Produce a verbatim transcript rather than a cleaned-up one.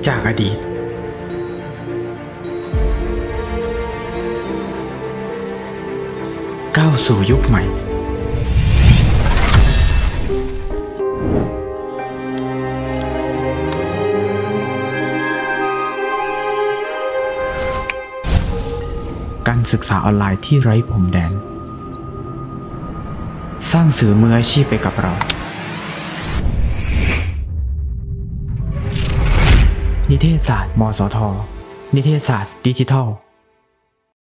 จากอดีตก้าวสู่ยุคใหม่การศึกษาออนไลน์ที่ไร้พรมแดนสร้างสื่อมืออาชีพไปกับเรานิเทศศาสตร์มสทนิเทศศาสตร์ดิจิทัล